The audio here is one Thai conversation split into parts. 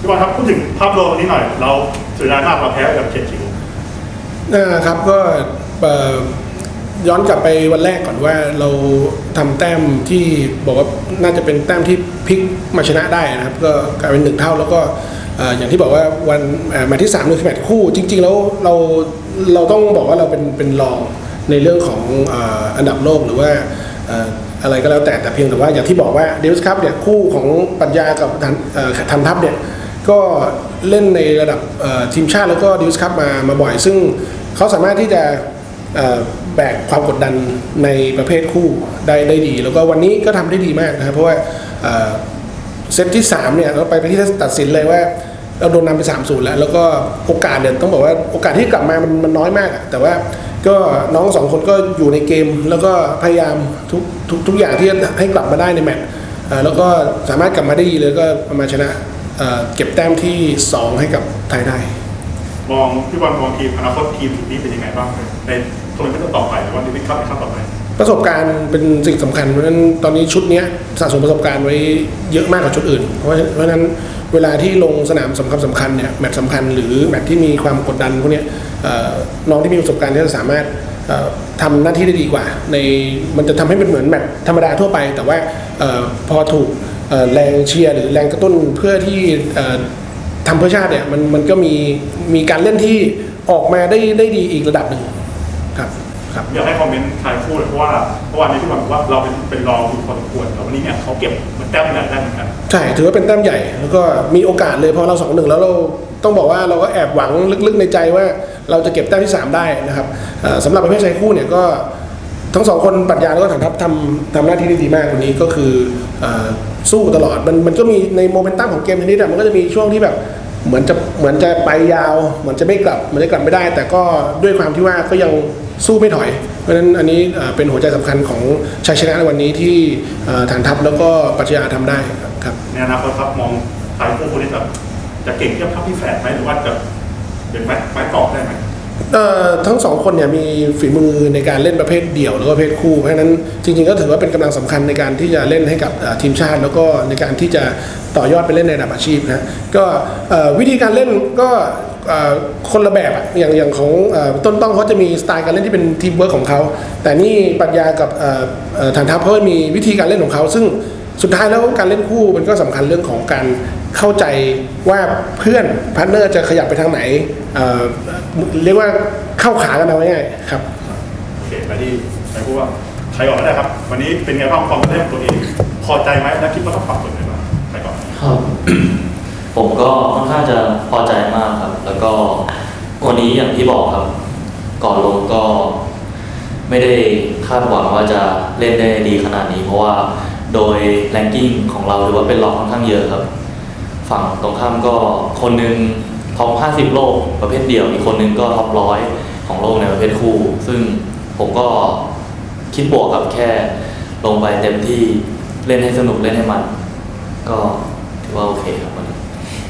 พี่บอลครับพูดถึงภาพรวมวันนี้หน่อยเราเสียดายมากเราแพ้กับเชียร์คิวครับก็ย้อนกลับไปวันแรกก่อนว่าเราทำแต้มที่บอกว่าน่าจะเป็นแต้มที่พลิกมาชนะได้นะครับก็กลายเป็น1 เท่าแล้วก็อย่างที่บอกว่าวันมาที่3คือแมตช์คู่จริงๆแล้วเราต้องบอกว่าเราเป็นรองในเรื่องของอันดับโลกหรือว่าอะไรก็แล้วแต่เพียงแต่ว่าอย่างที่บอกว่าเดวิสคัพเนี่ยคู่ของปรัชญากับทันทัพเนี่ยก็เล่นในระดับทีมชาติแล้วก็เดวิสคัพมาบ่อยซึ่งเขาสามารถที่จะแบกความกดดันในประเภทคู่ได้ดีแล้วก็วันนี้ก็ทำได้ดีมากนะครับเพราะว่าเซตที่3เนี่ยเราไปที่ตัดสินเลยว่าเราโดนนำไป 3-0 แล้วก็โอกาสเนี่ยต้องบอกว่าโอกาสที่กลับมามันน้อยมากแต่ว่าก็น้อง2 คนก็อยู่ในเกมแล้วก็พยายามทุกอย่างที่ให้กลับมาได้ในแมตช์แล้วก็สามารถกลับมาได้ดีเลยก็มาชนะเก็บแต้มที่2ให้กับไทยได้มองพี่บอลมองทีมอนาคตทีมนี้เป็นยังไงบ้างในทัวร์นาเมนต์ต่อไปหรือว่าในวิกฤตขั้นต่อไปประสบการณ์เป็นสิ่งสำคัญเพราะฉะนั้นตอนนี้ชุดนี้สะสมประสบการณ์ไว้เยอะมากกว่าชุดอื่นเพราะฉะนั้นเวลาที่ลงสนามสำคัญเนี่ยแมตช์สำคัญหรือแมตช์ที่มีความกดดันพวกนี้น้องที่มีประสบการณ์ที่จะสามารถทำหน้าที่ได้ดีกว่ามันจะทำให้เป็นเหมือนแมตช์ธรรมดาทั่วไปแต่ว่าพอถูกแรงเชียร์หรือแรงกระตุ้นเพื่อที่ทำเพื่อชาติเนี่ยมันก็มีการเล่นที่ออกมาได้ดีอีกระดับหนึ่งครับอยากให้คอมเมนต์ทายคู่เลยเพราะว่าวันนี้พี่บอลบอกว่าเราเป็นรองอยู่พอสมควรแต่วันนี้เนี่ยเขาเก็บแต้มใหญ่ได้เหมือนกันใช่ถือว่าเป็นแต้มใหญ่แล้วก็มีโอกาสเลยพอเรา 2-1 แล้วเราต้องบอกว่าเราก็แอบหวังลึกๆในใจว่าเราจะเก็บแต้มที่3ได้นะครับสำหรับประเภทชายคู่เนี่ยก็ทั้ง2 คนปรัชญาแล้วก็ฐานทัพทำหน้าที่ได้ดีมากวันนี้ก็คือสู้ตลอดมันก็มีในโมเมนตัมของเกมทีนี้มันก็จะมีช่วงที่แบบเหมือนจะไปยาวเหมือนจะไม่กลับไม่ได้แต่ก็ด้วยความที่ว่าก็ยังสู้ไม่ถอยเพราะฉะนั้นอันนี้เป็นหัวใจสำคัญของชัยชนะในวันนี้ที่ฐานทัพแล้วก็ปรัชญาทำได้ครับในอนาคตครับมองไทยคู่คนนี้จะเก่งเทียบทัพพี่แฝดไหมหรือว่าจะเป็นไม้กรอบได้ไหมทั้ง2 คนเนี่ยมีฝีมือในการเล่นประเภทเดี่ยวแล้วก็ประเภทคู่เพราะฉะนั้นจริงๆก็ถือว่าเป็นกำลังสำคัญในการที่จะเล่นให้กับทีมชาติแล้วก็ในการที่จะต่อยอดไปเล่นในระดับอาชีพนะก็วิธีการเล่นก็คนละแบบอย่างของต้นต้องเขาจะมีสไตล์การเล่นที่เป็นทีมเวิร์คของเขาแต่นี่ปรัชญากับฐานทัพเขามีวิธีการเล่นของเขาซึ่งสุดท้ายแล้วการเล่นคู่มันก็สำคัญเรื่องของการเข้าใจว่าเพื่อนพาร์ทเนอร์จะขยับไปทางไหนเรียกว่าเข้าขากันเอาง่ายๆครับโอเคไปที่ไปพูดว่าใครก่อนก็ได้ครับวันนี้เป็นไงบ้างความเล่นตัวเองพอใจไหมและคิดว่าต้องปรับตัวไหนบ้างใครก่อนครับผมก็ค่อนข้างจะพอใจมากครับแล้วก็วันนี้อย่างที่บอกครับก่อนลงก็ไม่ได้คาดหวังว่าจะเล่นได้ดีขนาดนี้เพราะว่าโดยแรงกิ้งของเราหรือว่าเป็นรองค่อนข้างเยอะครับฝั่งตรงข้ามก็คนนึงท็อป50โลกประเภทเดี่ยวอีกคนนึงก็ท็อป100ของโลกในประเภทคู่ซึ่งผมก็คิดบวกกับแค่ลงไปเต็มที่เล่นให้สนุกเล่นให้มันก็ถือว่าโอเคครับวันนี้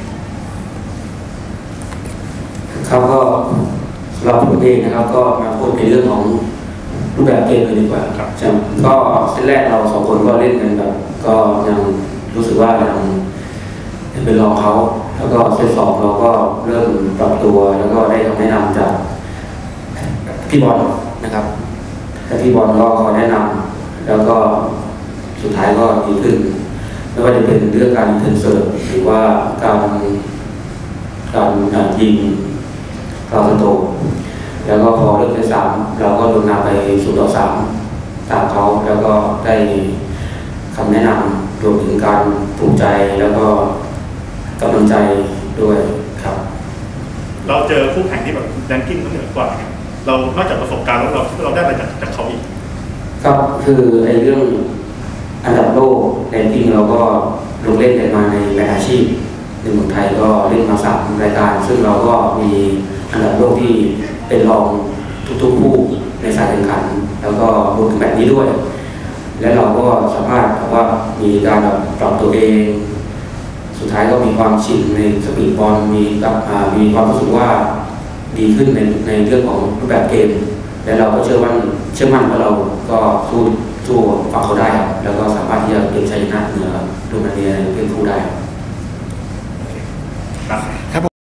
ครับก็สำหรับผมเองนะครับก็มาพูดในเรื่องของรูปแบบเกมเลยดีกว่าครับก็เซตแรกเรา2 คนก็เล่นกันแบบก็ยังรู้สึกว่ายังเป็นรองเขาแล้วก็เซต2เราก็เริ่มปรับตัวแล้วก็ได้คำแนะนำจากพี่บอลนะครับแต่พี่บอลก็คอยแนะนำแล้วก็สุดท้ายก็ดีขึ้นไม่ว่าจะเป็นเรื่องการเทิร์นเซิร์ฟหรือว่าการยิงฟาวล์โตแล้วก็พอเริ่มที่3เราก็โดนนำไป0-3ตามเขาแล้วก็ได้คำแนะนำรวมถึงการปลุกใจแล้วก็กำลังใจด้วยครับเราเจอคู่แข่งที่แบบแรงกิ้งเขาเหนือกว่าเรานอกจากประสบการณ์แล้วเราได้อะไรจากเขาอีกครับคือในเรื่องอันดับโลกแรงกิ้งเราก็ลงเล่นกันมาในรายอาชีพในเมืองไทยก็เล่นมา3 รายการซึ่งเราก็มีอันดับโลกที่เป็นรองทุกๆคู่ในสายแข่งขันแล้วก็รวมถึงแบบนี้ด้วยและเราก็สามารถว่ามีการปรับตัวเองสุดท้ายก็มีความชินในสปีดบอลมีความรู้สึกว่าดีขึ้นในเรื่องของรูปแบบเกมและเราก็เชื่อมั่นว่าเราก็สู้ฝั่งเขาได้แล้วก็สามารถที่จะเก็บชัยชนะเหนือโรมาเนียเป็นผู้ได้คครับ